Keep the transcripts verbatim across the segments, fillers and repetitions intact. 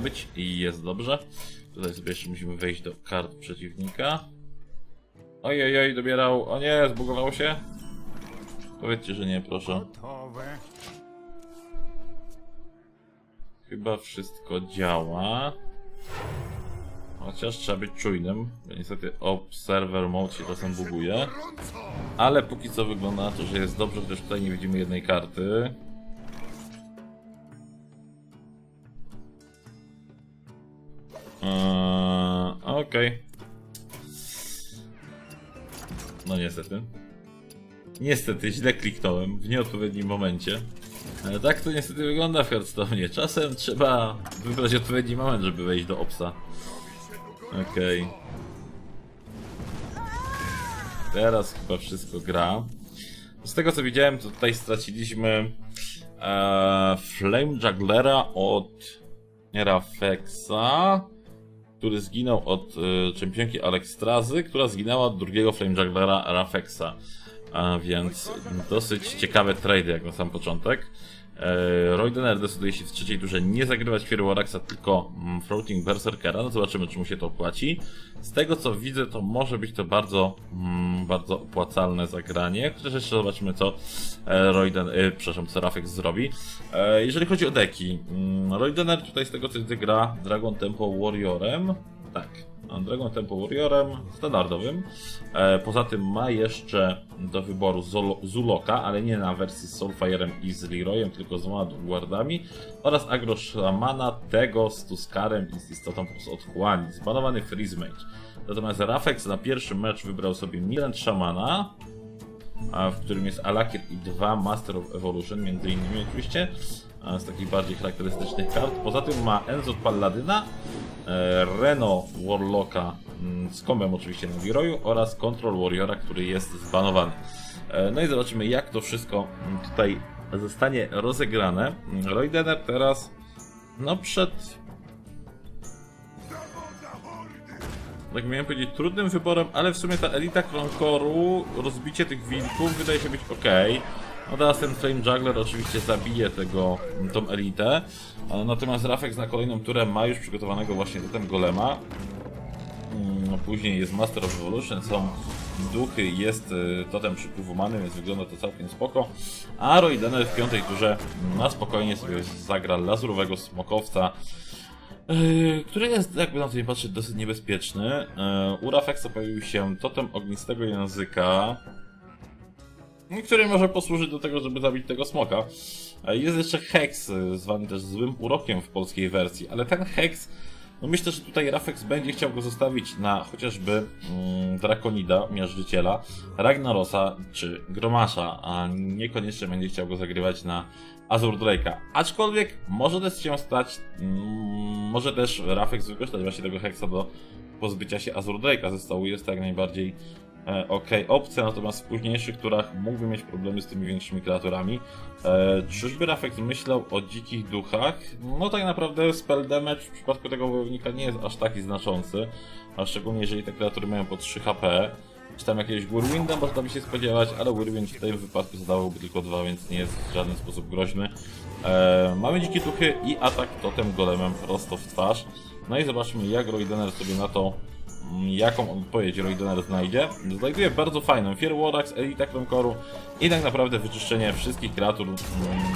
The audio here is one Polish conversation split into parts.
być i jest dobrze. Tutaj sobie jeszcze musimy wejść do kart przeciwnika. Ojej, oj, dobierał. O nie, zbugowało się? Powiedzcie, że nie, proszę. Chyba wszystko działa. Chociaż trzeba być czujnym, bo niestety Observer Mode się czasem buguje. Ale póki co wygląda na to, że jest dobrze, chociaż tutaj nie widzimy jednej karty. Eee, Okej. Okay. No niestety. Niestety, źle kliknąłem w nieodpowiednim momencie. Ale tak to niestety wygląda w Hearthstone. Czasem trzeba wybrać odpowiedni moment, żeby wejść do Obsa. Okej. Okay. Teraz chyba wszystko gra. Z tego co widziałem, to tutaj straciliśmy e, Flame Jugglera od Rafexa, który zginął od e, czempionki Alexstrazy, która zginęła od drugiego Flame Jugglera Rafexa. A więc dosyć ciekawe trade jak na sam początek. E, Roydener decyduje się w trzeciej turze nie zagrywać Firewaraxa, tylko mm, Floating Berserkera. No zobaczymy, czy mu się to opłaci. Z tego co widzę, to może być to bardzo, mm, bardzo opłacalne zagranie. Chociaż jeszcze zobaczymy, co e, Royden, e, przepraszam, co Rafex zrobi. E, jeżeli chodzi o deki, mm, Roydener tutaj z tego co widzę gra Dragon Tempo Warriorem. Tak. Dragon Tempo Warriorem standardowym. E, poza tym ma jeszcze do wyboru Zolo, Zuloka, ale nie na wersji z Soulfire'em i z Leroyem, tylko z dwoma guardami. Oraz Agro Szamana, tego z Tuskarem i z istotą otchłani. Zbanowany Freeze Mage. Natomiast Rafex na pierwszy mecz wybrał sobie Milent Szamana, a w którym jest Alakir i dwa Master of Evolution, między innymi oczywiście, a z takich bardziej charakterystycznych kart. Poza tym ma Enzo Palladyna, Reno Warlocka z kombem oczywiście na Leroyu oraz Control Warriora, który jest zbanowany. No i zobaczymy, jak to wszystko tutaj zostanie rozegrane. Roydener teraz no przed, tak miałem powiedzieć, trudnym wyborem, ale w sumie ta elita Kronkoru, rozbicie tych wilków wydaje się być ok. No teraz ten Flame Juggler oczywiście zabije tego, tą elitę. Natomiast Rafex na kolejną turę ma już przygotowanego właśnie totem golema. Później jest Master of Evolution, są duchy, jest totem przypływu many, więc wygląda to całkiem spoko. A Roydener w piątej turze na spokojnie sobie zagra lazurowego smokowca, Yy, który jest, jakby na to nie patrzeć, dosyć niebezpieczny. Yy, u Rafexa pojawił się totem ognistego języka, który może posłużyć do tego, żeby zabić tego smoka. Jest jeszcze Hex, zwany też złym urokiem w polskiej wersji, ale ten Hex, no myślę, że tutaj Rafex będzie chciał go zostawić na chociażby mm, Drakonida, Miażdżyciela, Ragnarosa czy Gromasza, a niekoniecznie będzie chciał go zagrywać na Azur Drake'a. Aczkolwiek może też się stać, mm, może też Rafex wykorzystać właśnie tego Hexa do pozbycia się Azur Drake'a ze stołu. Jest to jak najbardziej e, ok opcja, natomiast w późniejszych turach mógłby mieć problemy z tymi większymi kreaturami. E, czyżby Rafex myślał o dzikich duchach? No tak naprawdę spell damage w przypadku tego wojownika nie jest aż taki znaczący, a szczególnie jeżeli te kreatury mają po trzy H P. Czy tam jakiegoś Whirlwinda można by się spodziewać, ale Whirlwind w tym wypadku zadawałby tylko dwa, więc nie jest w żaden sposób groźny. E, mamy dzikie duchy i atak totem golemem prosto w twarz. No i zobaczmy, jak Roydener sobie na to, jaką odpowiedź Roydener znajdzie. Znajduje bardzo fajną Firewarax, Elita Kronkoru i tak naprawdę wyczyszczenie wszystkich kreatur mm,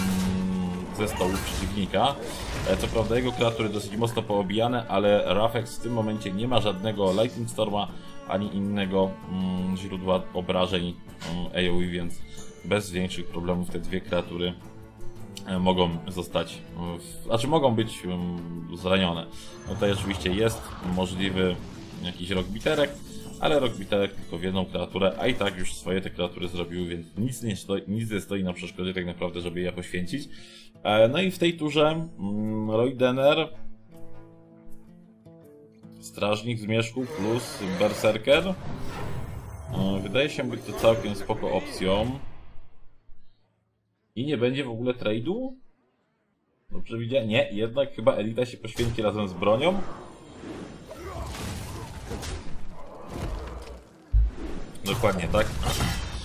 ze stołu przeciwnika. E, co prawda jego kreatury dosyć mocno poobijane, ale Rafex w tym momencie nie ma żadnego Lightning Storma ani innego mm, źródła obrażeń mm, A O E, więc bez większych problemów te dwie kreatury e, mogą zostać, w, znaczy mogą być um, zranione. No tutaj oczywiście jest możliwy jakiś rockbiterek, ale rockbiterek tylko w jedną kreaturę, a i tak już swoje te kreatury zrobiły, więc nic nie stoi, nic nie stoi na przeszkodzie tak naprawdę, żeby je poświęcić. E, no i w tej turze mm, Roydener, Strażnik Zmierzchu plus Berserker. Wydaje się być to całkiem spoko opcją. I nie będzie w ogóle trade'u? Dobrze widziałem? Nie, jednak chyba Elita się poświęci razem z bronią. Dokładnie tak.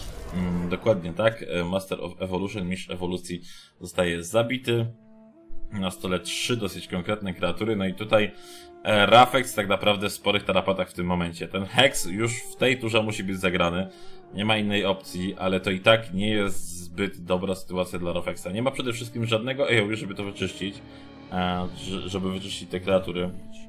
Dokładnie tak. Master of Evolution, mistrz ewolucji, zostaje zabity. na stole trzy dosyć konkretne kreatury, no i tutaj e, Rafex tak naprawdę w sporych tarapatach w tym momencie. Ten Hex już w tej turze musi być zagrany, nie ma innej opcji, ale to i tak nie jest zbyt dobra sytuacja dla Rafexa. Nie ma przede wszystkim żadnego A O E, żeby to wyczyścić, e, żeby wyczyścić te kreatury.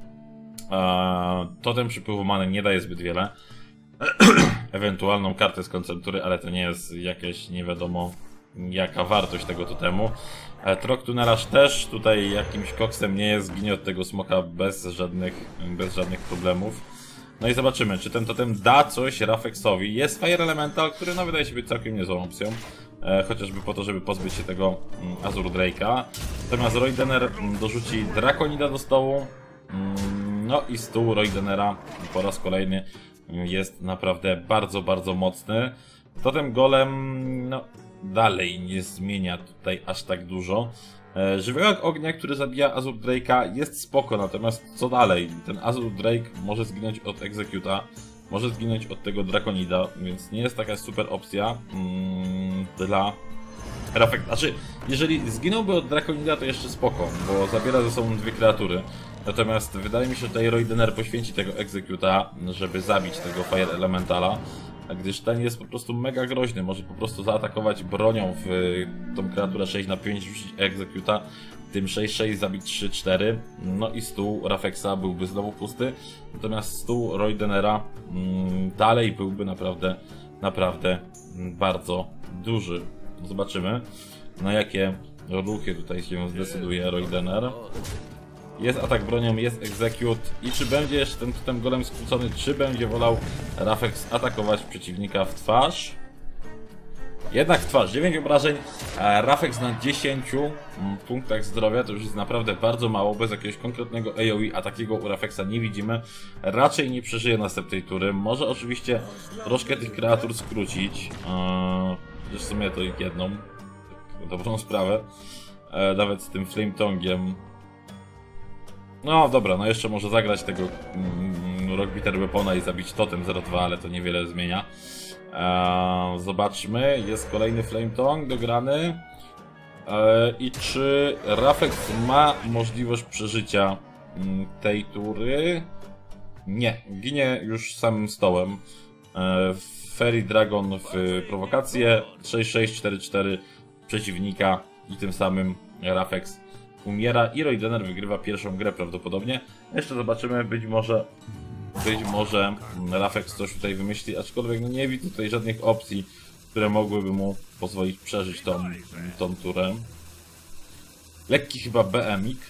E, totem przypływu many nie daje zbyt wiele. Ewentualną kartę z koncentrury, ale to nie jest jakieś nie wiadomo jaka wartość tego totemu. Trok Tunelarz też tutaj jakimś koksem nie jest, ginie od tego smoka bez żadnych, bez żadnych problemów. No i zobaczymy, czy ten totem da coś Rafexowi. Jest Fire Elemental, który no wydaje się być całkiem niezłą opcją. E, chociażby po to, żeby pozbyć się tego mm, Azur Drake'a. Natomiast Roidener dorzuci Drakonida do stołu. Mm, no i stół Roidenera po raz kolejny jest naprawdę bardzo, bardzo mocny. Totem Golem, no dalej nie zmienia tutaj aż tak dużo. E, Żywiołak ognia, który zabija Azur Drake'a jest spoko, natomiast co dalej? Ten Azur Drake może zginąć od Executa, może zginąć od tego Drakonida, więc nie jest taka super opcja mm, dla Rafex. Znaczy, jeżeli zginąłby od Drakonida, to jeszcze spoko, bo zabiera ze sobą dwie kreatury. Natomiast wydaje mi się, że tutaj Roidener poświęci tego Executa, żeby zabić tego Fire Elementala, gdyż ten jest po prostu mega groźny, może po prostu zaatakować bronią w tą kreaturę sześć na pięć, rzucić Executa, tym sześć sześć zabić trzy cztery, no i stół Rafexa byłby znowu pusty, natomiast stół Roidenera mm, dalej byłby naprawdę, naprawdę bardzo duży. Zobaczymy, na jakie ruchy tutaj się zdecyduje Roidener. Jest atak bronią, jest execute i czy będzie jeszcze ten totem golem skrócony, czy będzie wolał Rafex atakować przeciwnika w twarz? Jednak w twarz, dziewięć obrażeń, Rafex na dziesięciu punktach zdrowia, to już jest naprawdę bardzo mało, bez jakiegoś konkretnego A O E, a takiego u Rafexa nie widzimy. Raczej nie przeżyje następnej tury, może oczywiście troszkę tych kreatur skrócić, yy, w sumie to jedną, tak, dobrą sprawę, yy, nawet z tym Flame Tongiem. No dobra, no jeszcze może zagrać tego mm, Rockbiter Weapona i zabić totem zero dwa, ale to niewiele zmienia. Eee, zobaczmy, jest kolejny Flame Tongue dograny. Eee, I czy Rafex ma możliwość przeżycia mm, tej tury? Nie, ginie już samym stołem. Eee, Fairy Dragon w prowokację, sześć sześć cztery cztery przeciwnika i tym samym Rafex umiera i Roidener wygrywa pierwszą grę prawdopodobnie. Jeszcze zobaczymy, być może być może Rafex coś tutaj wymyśli, aczkolwiek no nie widzę tutaj żadnych opcji, które mogłyby mu pozwolić przeżyć tą, tą turę. Lekki chyba B M ik.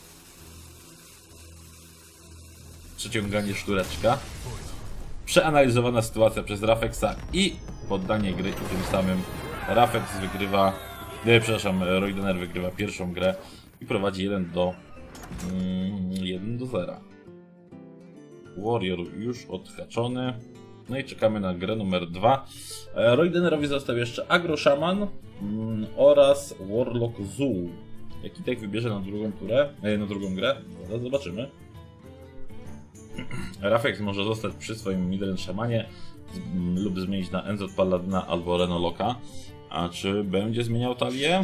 Przeciąganie sztureczka. Przeanalizowana sytuacja przez Rafexa i poddanie gry i tym samym Rafex wygrywa, nie, przepraszam, Roidener wygrywa pierwszą grę i prowadzi jeden do jeden do zera. Warrior już odhaczony. No i czekamy na grę numer dwa. Roidenerowi został jeszcze Agro Shaman mm, oraz Warlock Zoo. Jaki tak wybierze na drugą turę, na drugą grę? Zaraz zobaczymy. Rafex może zostać przy swoim Midrange Shamanie z, lub zmienić na N Z Paladyna albo Renoloka. A czy będzie zmieniał talię?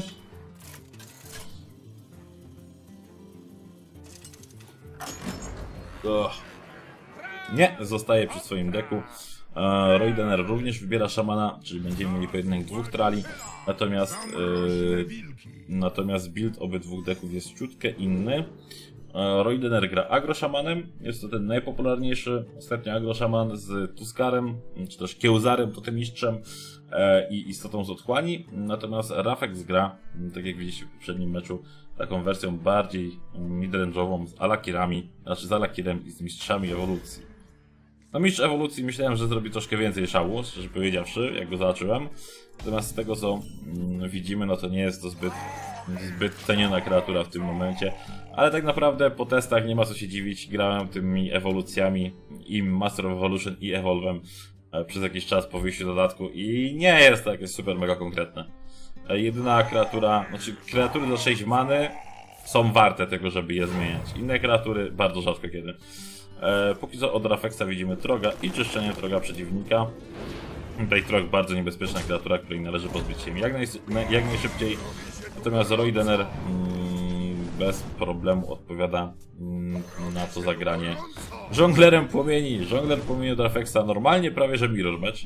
Ugh. Nie, zostaje przy swoim deku. E, Roidener również wybiera szamana, czyli będziemy mieli pojedynek dwóch trali. Natomiast, e, natomiast build obydwu deków jest ciutkę inny. E, Roidener gra agroszamanem. Jest to ten najpopularniejszy ostatnio agroszaman z Tuskarem, czy też Kiełzarem, totemistrzem e, i istotą z otchłani. Natomiast Rafex gra, tak jak widzieliście w poprzednim meczu, taką wersją bardziej midrange'ową z Alakirami, znaczy z Alakirem i z mistrzami ewolucji. No mistrz ewolucji myślałem, że zrobi troszkę więcej szału, szczerze powiedziawszy, jak go zobaczyłem. Natomiast z tego co mm, widzimy, no to nie jest to zbyt, zbyt ceniona kreatura w tym momencie. Ale tak naprawdę po testach nie ma co się dziwić, grałem tymi ewolucjami i Master of Evolution i Evolve'em e, przez jakiś czas po wyjściu dodatku i nie jest to jakieś super mega konkretne. E, jedyna kreatura, znaczy kreatury za sześć many są warte tego, żeby je zmieniać. Inne kreatury bardzo rzadko kiedy. E, póki co od Rafexa widzimy Troga i czyszczenie Troga przeciwnika. Tutaj Trog bardzo niebezpieczna kreatura, której należy pozbyć się jak, naj, jak najszybciej. Natomiast Roidener mm, bez problemu odpowiada mm, na to zagranie żonglerem płomieni. Żongler płomieni od Rafexa, normalnie prawie że mirror match.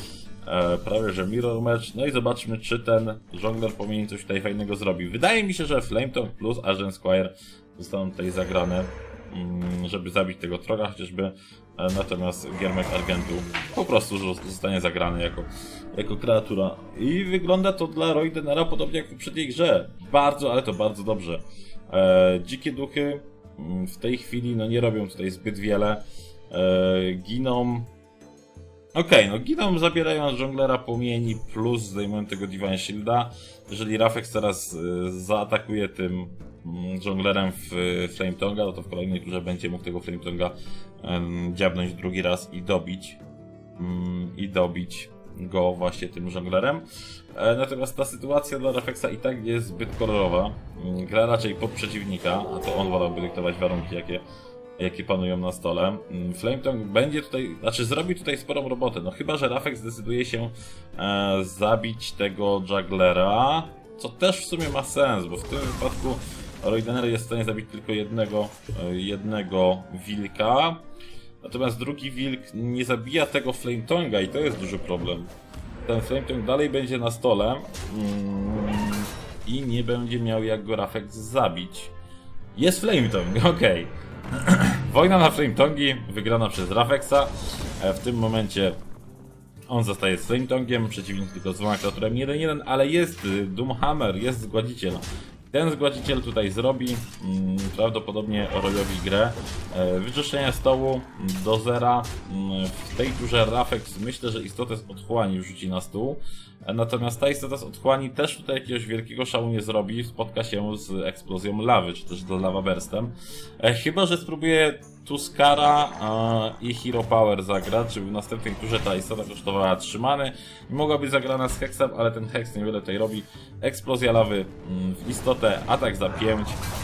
E, prawie że mirror match. No i zobaczmy, czy ten żongler płomieni coś tutaj fajnego zrobi. Wydaje mi się, że Flametongue plus Argent Squire zostaną tutaj zagrane, mm, żeby zabić tego troga chociażby. E, natomiast Giermek Argentu po prostu zostanie zagrany jako, jako kreatura. I wygląda to dla Roidenera podobnie jak w poprzedniej grze. Bardzo, ale to bardzo dobrze. E, dzikie duchy mm, w tej chwili no nie robią tutaj zbyt wiele. E, giną. Okej, okay, no giną zabierając żonglera płomieni plus zdejmują tego Divine Shielda. Jeżeli Rafex teraz y, zaatakuje tym y, żonglerem w y, Flametonga, no to w kolejnej turze będzie mógł tego Flametonga y, dziabnąć drugi raz i dobić. Y, I dobić go właśnie tym żonglerem. E, natomiast ta sytuacja dla Rafexa i tak jest zbyt kolorowa. Y, gra raczej pod przeciwnika, a to on wolałby dyktować warunki, jakie jakie panują na stole. Flametongue będzie tutaj, znaczy zrobi tutaj sporą robotę, no chyba, że Rafex zdecyduje się e, zabić tego jugglera, co też w sumie ma sens, bo w tym wypadku Roidener jest w stanie zabić tylko jednego, e, jednego wilka, natomiast drugi wilk nie zabija tego Flametonga i to jest duży problem. Ten Flametongue dalej będzie na stole mm, i nie będzie miał jak go Rafex zabić. Jest Flametongue, okej. Okay. Wojna na Flametongi wygrana przez Rafexa. W tym momencie on zostaje z Flametongiem, przeciwnik tylko z dwoma kreaturami jeden jeden, ale jest Doomhammer, jest zgładziciel. Ten zgładziciel tutaj zrobi mm, prawdopodobnie Royowi grę. E, wyczyszczenie stołu do zera. W tej turze Rafex myślę, że istotę z otchłani wrzuci na stół. E, natomiast ta istota z otchłani też tutaj jakiegoś wielkiego szału nie zrobi. Spotka się z eksplozją lawy, czy też z lava burstem. E, chyba, że spróbuje Tuskara e, i Hero Power zagrać, żeby w następnej turze ta istota kosztowała trzy many. Mogła być zagrana z Hexem, ale ten Hex niewiele tutaj robi. Eksplozja lawy mm, w istotę, atak za pięć.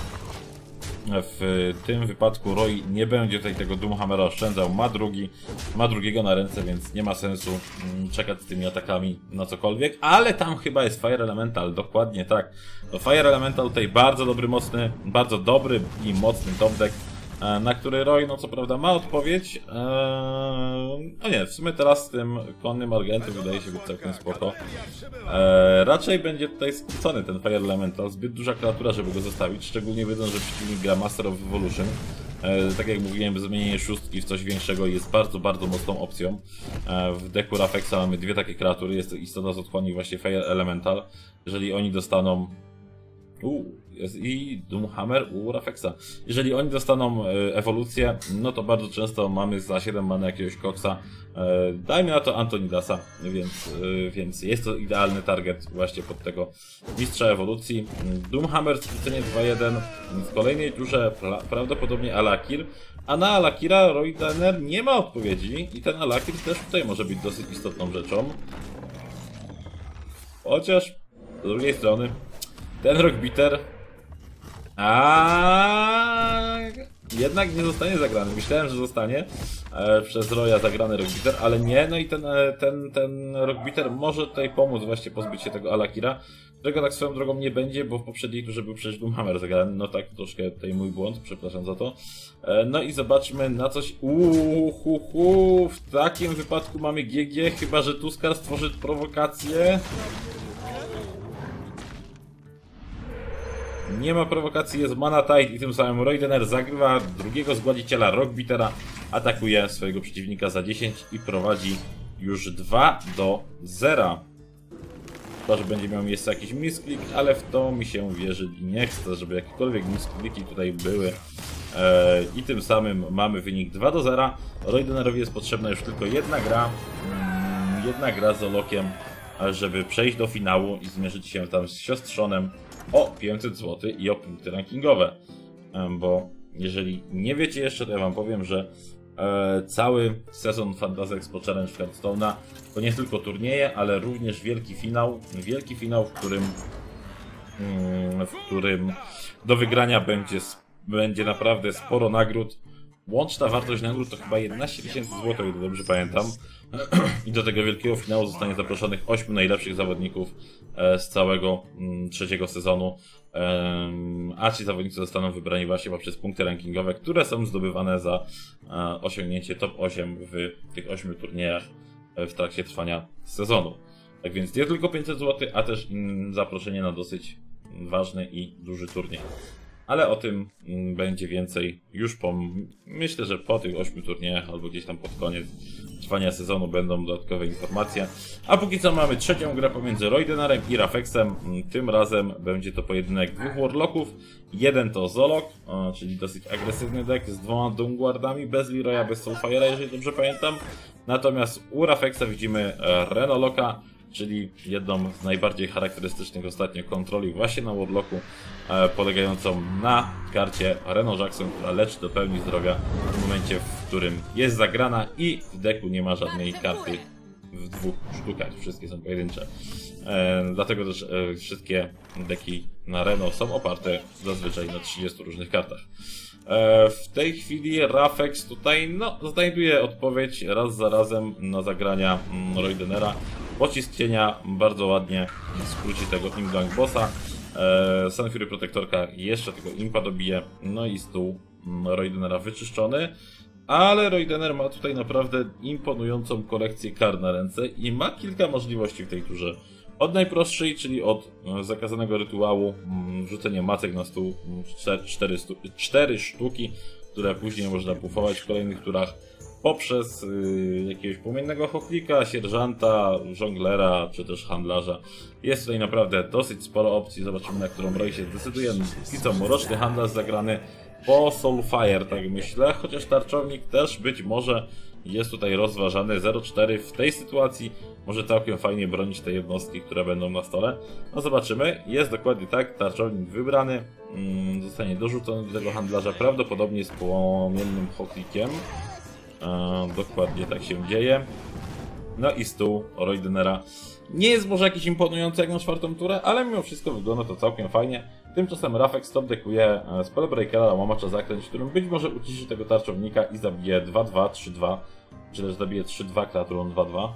W tym wypadku Roy nie będzie tutaj tego Doomhammera oszczędzał, ma drugi, ma drugiego na ręce, więc nie ma sensu mm, czekać z tymi atakami na cokolwiek, ale tam chyba jest Fire Elemental, dokładnie tak. To Fire Elemental tutaj bardzo dobry, mocny, bardzo dobry i mocny top deck, na który Roy, no co prawda, ma odpowiedź. Eee, no nie, w sumie teraz z tym konnym Argentem wydaje się być całkiem spoko. Eee, raczej będzie tutaj skrócony ten Fire Elemental, zbyt duża kreatura, żeby go zostawić, szczególnie wiedząc, że przeciwnik gra Master of Evolution. Eee, tak jak mówiłem, zmienienie szóstki w coś większego jest bardzo, bardzo mocną opcją. Eee, w deku Rafexa mamy dwie takie kreatury, jest to istota z otchłani właśnie Fire Elemental. Jeżeli oni dostaną... Uuu, jest i Doomhammer u Rafexa. Jeżeli oni dostaną e, ewolucję, no to bardzo często mamy za siedem many jakiegoś koksa. E, dajmy na to Antonidasa, więc, e, więc jest to idealny target właśnie pod tego mistrza ewolucji. Doomhammer skrócenie dwa jeden. W kolejnej turze pra prawdopodobnie Alakir, a na Alakira Roidener nie ma odpowiedzi i ten Alakir też tutaj może być dosyć istotną rzeczą. Chociaż z drugiej strony ten Rockbiter a jednak nie zostanie zagrany. Myślałem, że zostanie e, przez Roya zagrany Rockbiter, ale nie. No i ten, ten, ten Rockbiter może tutaj pomóc właśnie pozbyć się tego Alakira, którego tak swoją drogą nie będzie, bo w poprzedniej turze był przecież Doomhammer zagrany. No tak, troszkę tutaj mój błąd, przepraszam za to. E, no i zobaczmy na coś. Uuu, hu, hu. W takim wypadku mamy G G, chyba że Tuskar stworzy prowokację. Nie ma prowokacji, jest Mana Tide i tym samym Roidener zagrywa drugiego zgładziciela Rockbitera, atakuje swojego przeciwnika za dziesięć i prowadzi już dwa do zera. Chyba, że będzie miał miejsce jakiś misklik, ale w to mi się wierzyć nie chce, żeby jakiekolwiek miskliki tutaj były. Eee, I tym samym mamy wynik dwa do zera. Roidenerowi jest potrzebna już tylko jedna gra, mm, jedna gra z Olokiem, żeby przejść do finału i zmierzyć się tam z siostrzonem o pięćset złotych i o punkty rankingowe. Bo jeżeli nie wiecie jeszcze, to ja wam powiem, że e, cały sezon Fantasy Expo Challenge Hearthstone'a to nie tylko turnieje, ale również wielki finał. Wielki finał, w którym, mm, w którym do wygrania będzie, będzie naprawdę sporo nagród. Łączna wartość nagród to chyba jedenaście tysięcy złotych, o ile dobrze pamiętam. I do tego wielkiego finału zostanie zaproszonych ośmiu najlepszych zawodników z całego trzeciego sezonu. A ci zawodnicy zostaną wybrani właśnie poprzez punkty rankingowe, które są zdobywane za osiągnięcie top osiem w tych ośmiu turniejach w trakcie trwania sezonu. Tak więc nie tylko pięćset złotych, a też zaproszenie na dosyć ważny i duży turniej. Ale o tym będzie więcej już po, myślę, że po tych ośmiu turniejach albo gdzieś tam pod koniec trwania sezonu będą dodatkowe informacje. A póki co mamy trzecią grę pomiędzy Roidenerem i Rafexem. Tym razem będzie to pojedynek dwóch Warlocków. Jeden to Zolok, czyli dosyć agresywny deck z dwoma Doomguardami, bez Leroya, bez Soulfire'a, jeżeli dobrze pamiętam. Natomiast u Rafexa widzimy Renoloka, czyli jedną z najbardziej charakterystycznych ostatnio kontroli właśnie na Warlocku, e, polegającą na karcie Reno Jackson, która leczy do pełni zdrowia w momencie, w którym jest zagrana i w deku nie ma żadnej karty w dwóch sztukach, wszystkie są pojedyncze. E, dlatego też e, wszystkie deki na Reno są oparte zazwyczaj na trzydziestu różnych kartach. E, w tej chwili Rafex tutaj no, znajduje odpowiedź raz za razem na zagrania mm, Roidenera. Pocisk cienia bardzo ładnie skróci tego Imgang Bossa. Eee, Sun Fury Protektorka jeszcze tego impa dobije. No i stół Roidenera wyczyszczony. Ale Roidener ma tutaj naprawdę imponującą kolekcję kart na ręce i ma kilka możliwości w tej turze. Od najprostszej, czyli od zakazanego rytuału, wrzucenie macek na stół, cztery sztuki, które później można buffować w kolejnych turach. Poprzez y, jakiegoś płomiennego chochlika, sierżanta, żonglera czy też handlarza. Jest tutaj naprawdę dosyć sporo opcji, zobaczymy na którą broń się zdecyduje. I co, mroczny handlarz zagrany po Soulfire, tak myślę, chociaż tarczownik też być może jest tutaj rozważany. zero cztery w tej sytuacji może całkiem fajnie bronić te jednostki, które będą na stole. No zobaczymy, jest dokładnie tak, tarczownik wybrany, mm, zostanie dorzucony do tego handlarza, prawdopodobnie z płomiennym chochlikiem. E, dokładnie tak się dzieje. No i stół Roidenera nie jest może jakiś imponujący jak na czwartą turę, ale mimo wszystko wygląda to całkiem fajnie. Tymczasem Rafex top dekuje Spellbreakera, łamacza zaklęć, którym być może uciszy tego tarczownika i zabije dwa dwa, trzy dwa, czy też zabije trzy dwa kreaturą dwa dwa.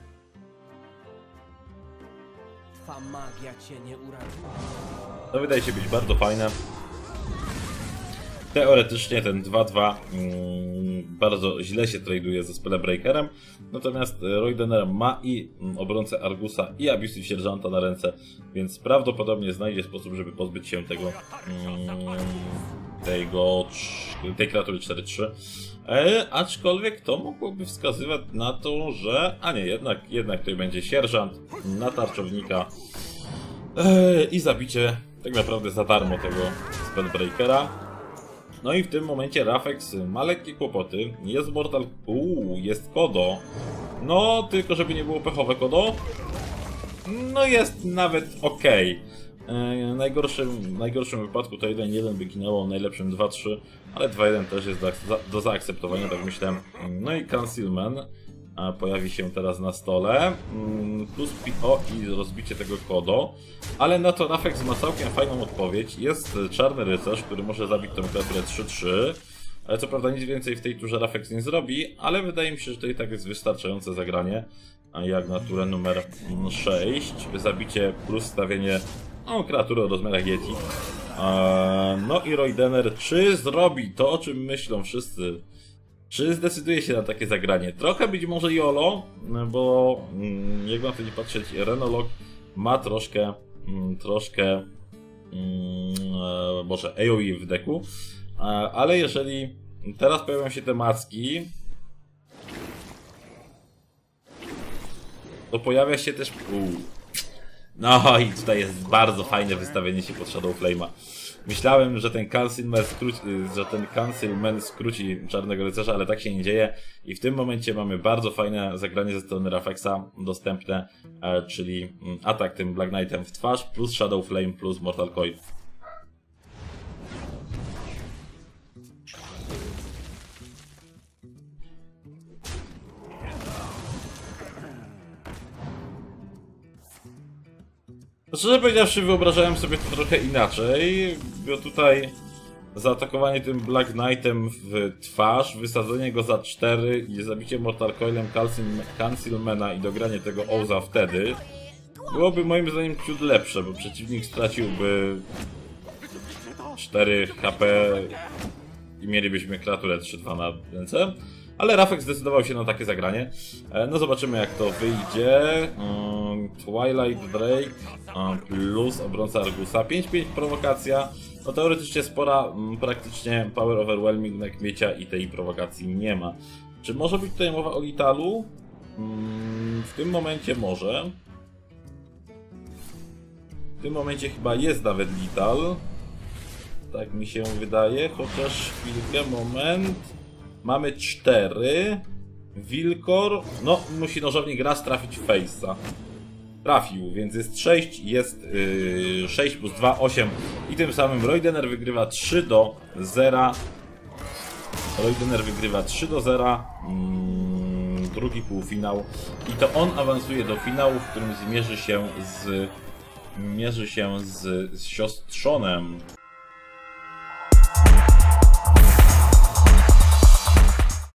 Twa magia cię nie uratuje. To wydaje się być bardzo fajne. Teoretycznie ten dwa dwa mm, bardzo źle się traduje ze Spellbreakerem, natomiast Roidener ma i obrońcę Argusa i Abusive Sierżanta na ręce, więc prawdopodobnie znajdzie sposób, żeby pozbyć się tego mm, tego tej kreatury cztery trzy. E, aczkolwiek to mogłoby wskazywać na to, że... A nie, jednak, jednak tutaj będzie Sierżant na tarczownika e, i zabicie tak naprawdę za darmo tego Spellbreakera. No i w tym momencie Rafex ma lekkie kłopoty. Jest Mortal... Uuu, jest Kodo. No, tylko żeby nie było pechowe Kodo. No jest nawet ok. W najgorszym, najgorszym wypadku to jeden jeden by ginęło, w najlepszym dwa trzy, ale dwa jeden też jest do, do zaakceptowania, tak myślę. No i Concealment pojawi się teraz na stole, plus P O i rozbicie tego Kodo, ale na to Rafex ma całkiem fajną odpowiedź. Jest Czarny Rycerz, który może zabić tą kreaturę trzy trzy, ale co prawda nic więcej w tej turze Rafex nie zrobi, ale wydaje mi się, że to i tak jest wystarczające zagranie, jak na turę numer sześć. Zabicie plus stawienie no, kreatury o rozmiarach Yeti. No i Roidener, czy zrobi to, o czym myślą wszyscy? Czy zdecyduje się na takie zagranie? Trochę być może YOLO, bo jak na to nie patrzeć, Renolog ma troszkę, troszkę może A O E w deku, ale jeżeli teraz pojawią się te macki, to pojawia się też... Uu. No i tutaj jest bardzo fajne wystawienie się pod Shadow Flame'a. Myślałem, że ten Concealment skróci, że ten Concealment skróci Czarnego Rycerza, ale tak się nie dzieje. I w tym momencie mamy bardzo fajne zagranie ze strony Rafexa dostępne, e, czyli atak tym Black Knightem w twarz, plus Shadow Flame, plus Mortal Coil. Szczerze powiedziawszy, wyobrażałem sobie to trochę inaczej, bo tutaj zaatakowanie tym Black Knightem w twarz, wysadzenie go za cztery i zabicie Mortal Coilem Concealmana i dogranie tego Oza wtedy byłoby moim zdaniem ciut lepsze, bo przeciwnik straciłby cztery H P i mielibyśmy kreaturę trzy dwa na ręce. Ale Rafek zdecydował się na takie zagranie. No zobaczymy jak to wyjdzie. Twilight Drake plus obrońca Argusa. pięć pięć prowokacja. No teoretycznie spora, praktycznie power overwhelming na Kmiecia i tej prowokacji nie ma. Czy może być tutaj mowa o Litalu? W tym momencie może. W tym momencie chyba jest nawet Lital. Tak mi się wydaje, chociaż chwilkę, moment. Mamy cztery. Wilkor. No, musi nożownik raz trafić w face'a. Trafił, więc jest sześć, jest yy, sześć plus dwa, osiem. I tym samym Roydener wygrywa trzy do zera. Roydener wygrywa trzy do zera. Mm, drugi półfinał. I to on awansuje do finału, w którym zmierzy się z. Mierzy się z, z siostrzonem.